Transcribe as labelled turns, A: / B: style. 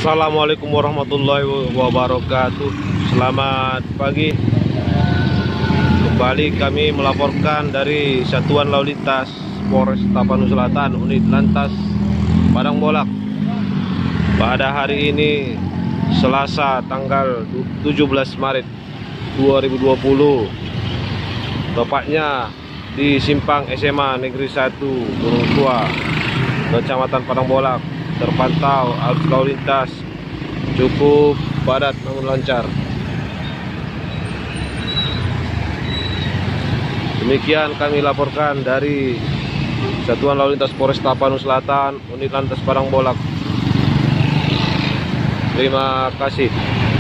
A: Assalamualaikum warahmatullahi wabarakatuh. Selamat pagi. Kembali kami melaporkan dari Satuan Lalu Lintas Polres Tapanuli Selatan, Unit Lantas Padang Bolak. Pada hari ini Selasa tanggal 17 Maret 2020, tepatnya di Simpang SMA Negeri 1 Gunung Tua, Kecamatan Padang Bolak, terpantau arus lalu lintas cukup padat namun lancar. Demikian kami laporkan dari Satuan Lalu Lintas Polres Tapanuli Selatan, Unit Lantas Padang Bolak. Terima kasih.